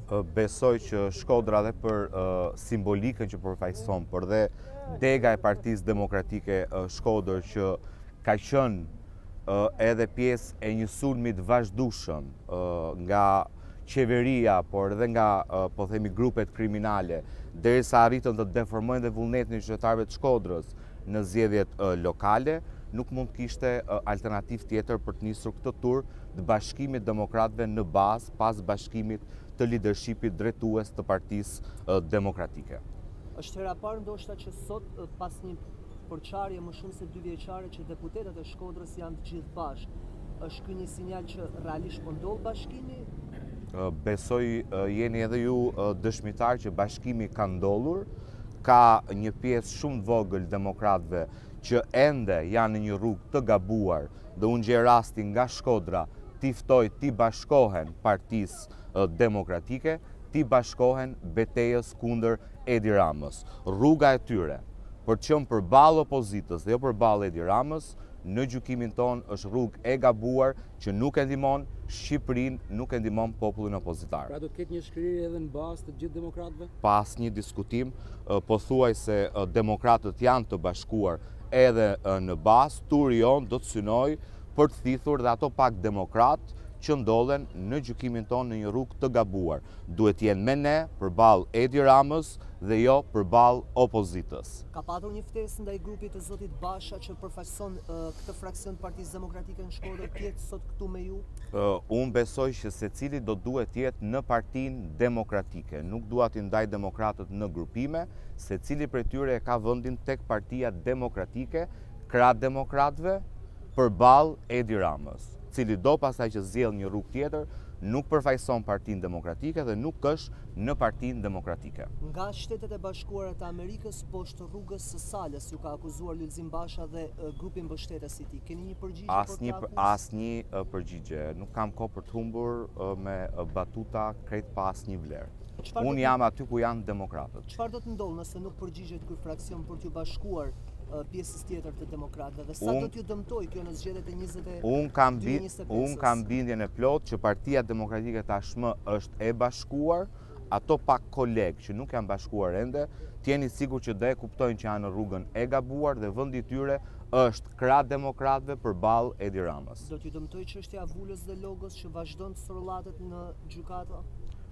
Besoj që Shkodra dhe për simbolikën që përfaqëson, por dhe dega e Partisë Demokratike Shkodër që ka qenë edhe pjesë e një sulmi të vazhdueshëm nga qeveria, por edhe nga po themi grupet kriminale, derisa arritën të deformojnë dhe vullnetin e qytetarëve të Shkodrës në zgjedhjet lokale, nuk mund kishte alternativë tjetër për të nisur këtë tur të bashkimit demokratëve në bazë pas bashkimit të leadershipit drejtues të Partisë Demokratike. Është hera parë ndoshta që sot pas një përçarje më shumë se 2 vjeçare që deputetët e Shkodrës janë të gjithë bashkë. Është ky një sinjal që realisht po ndodh bashkimi? Besoj jeni edhe ju dëshmitar që bashkimi ka ndodhur, ka një pjesë shumë të vogël demokratëve që ende janë në një rrugë të gabuar dhe unë gjej rastin nga Shkodra t'i ftoj t'i bashkohen Partisë Demokratike, t'i bashkohen betejës kundër Edi Ramës. Rruga e tyre për të qenë përballë opozitës dhe jo përballë Edi Ramës, në gjykimin tonë është rrugë e gabuar që nuk e ndihmon Shqipërinë, nuk e ndihmon popullin opozitar. Pra do të ketë një shkrirje edhe në bazë të gjithë demokratëve? Pas një diskutim, pothuajse demokratët janë të bashkuar edhe në bazë, turi jonë do të synoj për të thithur dhe ato pak demokratë që ndodhen në gjykimin tonë në një rrugë të gabuar. Duhet jenë me ne përballë Edi Ramës dhe jo përballë opozitës. Ka patur një ftesë ndaj grupit të zotit Basha që përfaqëson këtë fraksion të Partisë Demokratike në Shkodër të jetë sot këtu me ju? Unë besoj që secili do duhet jetë në Partinë Demokratike. Nuk dua t'i ndaj demokratët në grupime, secili prej tyre ka vendin tek Partia Demokratike, krah demokratëve përballë Edi Ramës, cili do pastaj që zgjidh një rrugë tjetër, nuk përfaqëson Partinë Demokratike dhe nuk është në Partinë Demokratike. Nga Shtetet e Bashkuara të Amerikës poshtë rrugës së Salës ju ka akuzuar Lulzim Basha dhe grupi mbështetës i tij. Keni një përgjigje? Asnjë përgjigje. Nuk kam kohë për të humbur me batuta krejt pa asnjë vlerë. Unë jam aty ku janë demokratët. Çfarë do të ndodhë nëse nuk përgjigjet ky fraksion për t'ju bashkuar pjesës tjetër të demokratëve dhe sa do t'ju dëmtoj kjo në zgjedhjet e 2025? Unë kam bindjen e plot që Partia Demokratike tashmë është e bashkuar, ato pak kolegë që nuk janë bashkuar ende, t'jeni sigur që do e kuptojnë që janë në rrugën e gabuar dhe vendi i tyre është krah demokratëve përballë Edi Ramës. Do t'ju dëmtoj çështja e Vulës dhe Logos që vazhdon të sorollatet në gjykata?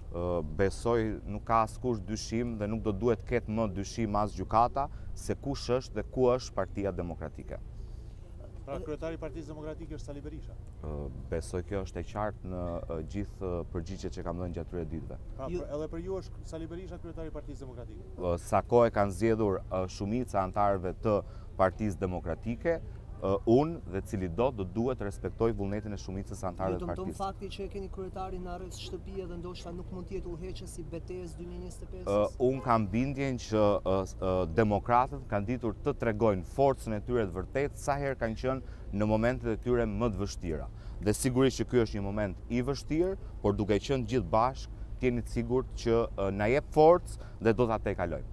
Besoj nuk ka askush dyshim dhe nuk do duhet ketë më dyshim as gjykata se kush është dhe ku është Partia Demokratike. Pra kryetari i Partisë Demokratike është Sali Berisha? Besoj kjo është e qartë në gjithë përgjigjet që kam dhënë gjatë këtyre ditëve. Pra edhe për ju është Sali Berisha kryetari i Partisë Demokratike? Sa kohë kanë zgjedhur shumica anëtarëve të Partisë Demokratike, unë dhe cili do duhet të respektoj vullnetin e shumicës anëtarëve të partisë. Ju dëmton fakti që e keni kryetarin në rreth shtëpi dhe ndoshta nuk mund të jetë udhëheqës i betejës 2025? Unë kam bindjen që demokratët kanë ditur të tregojnë forcën e tyre të vërtetë sa herë kanë qenë në momentet e tyre më të vështira. Dhe sigurisht që ky është një moment i vështirë, por duke qenë gjithë bashkë, jeni të sigurt që na jep forcë dhe do ta tejkalojmë.